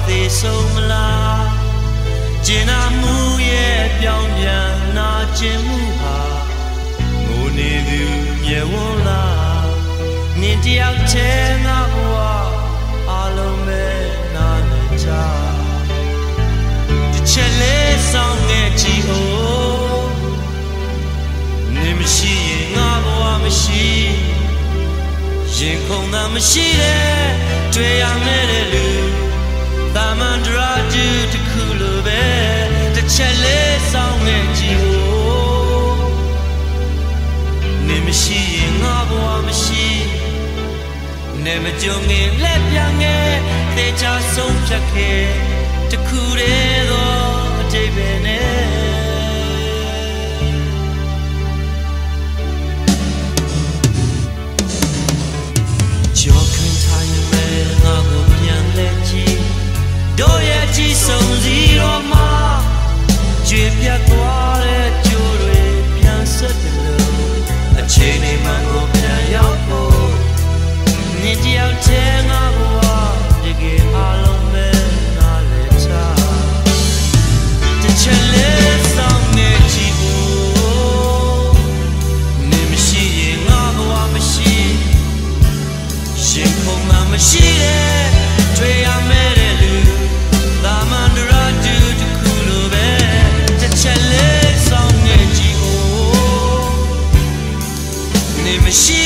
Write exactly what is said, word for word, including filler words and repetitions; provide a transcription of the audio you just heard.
သေးဆုံးမလားကျင်နာမှုရဲ့ပြောင်းပြန်နာကျင်မှုဟာငိုနေသူမြေဝန်းလားနင်တယောက်ချဲငါဘဝအားလုံးပဲနာနေကြတစ်ချက်လေးဆောင်ခဲ့ကြည့်ဦးနင်မရှိရင်ငါဘဝမရှိရင်ခုန်တာမရှိတဲ့တွေ့ရမယ့်လူသာမန်ဒရာကျူတစ်ခုလိုပဲတစ်ချက်လေးဆောင်ခဲ့ကြည့်ဦးနင်မရှိရင်ငါဘဝမရှိနေမကြုံငင်လက်ပြန်ငယ်သေချာဆုံးဖြတ်ခဲ့တစ်ခုတည်းသောအတိတ်ပဲနဲ့ကြောက်ခံထားရင်ပဲငါကိုပြန်လဲကြည့်တို့ရဲ့ကြည်ဆုံးစီတော့မှကျွေပြတ်သွားတဲ့ကြိုးတွေပြန်ဆက်တယ်လို့အချိန်လေးမှကိုပြန်ရောက်ဖို့နင်တယောက်တည်းငါဘဝတကယ်အားလုံးပဲနားလည်ချတစ်ချက်လေးဆောင်နေကြည့်ဖို့နင်မရှိရင်ငါဘဝမရှိရင်ခုန်မှမရှိတဲ့တွေ့ရမယ့်လူသာမန်ဒရာကျူတစ်ခုလိုပဲတစ်ချက်လေးဆောင်နေကြည့်ဖို့နင်မရှိ